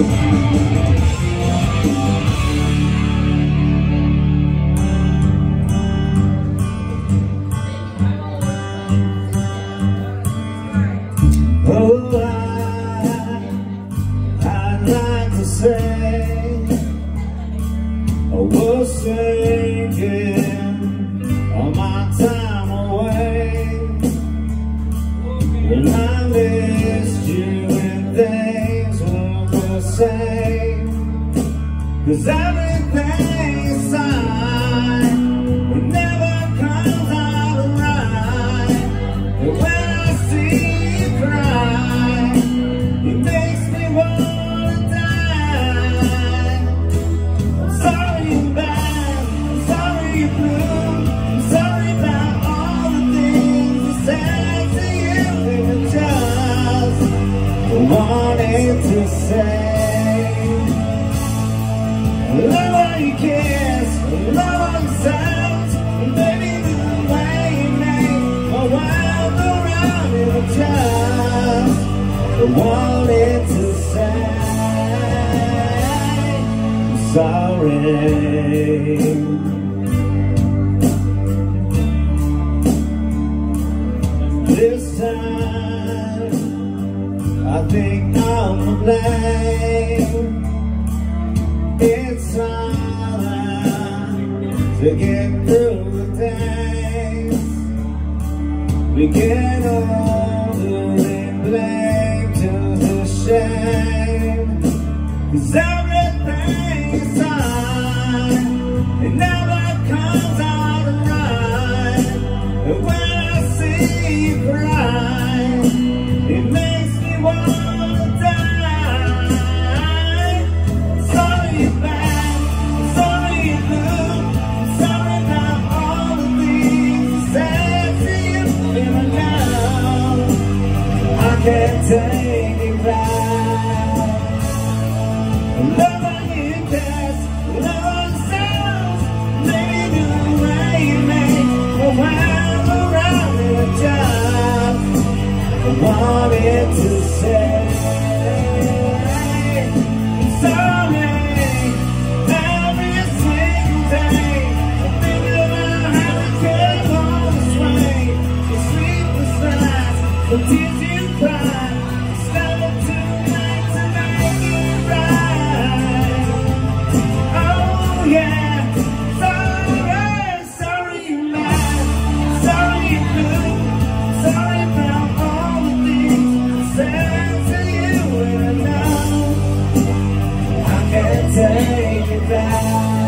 Oh, I'd like to say I was thinking all my time away when I missed you and things weren't the same, 'cause everything's fine, it never comes out right. And when I see you cry, it makes me wanna die. I'm sorry you're bad, I'm sorry you're blue, I'm sorry about all the things I said to you. Even just wanting to say, I love how you kiss, I love how you sound, and baby the way you make my world go round. And I just wanted to say I'm sorry. This time I think I'm to blame. It's time to get through the days. We get older and blame to the shame, 'cause everything's fine, it never comes out right. And when I see you cry, it makes me wanna die. Sorry you're bad, sorry you're blue, sorry about all the things I said to you. And I know I can't take it back. I love how you kiss, love how it sounds, maybe the way you make the world around. And I just wanted to say I'm sorry. Every single day I think about how it could go this way. The sleepless nights, the tears you cry, it's never too late to make it right. Oh yeah, sorry, sorry you're mad, sorry you're blue, sorry about all the things I said to you. And I know I can't take it back.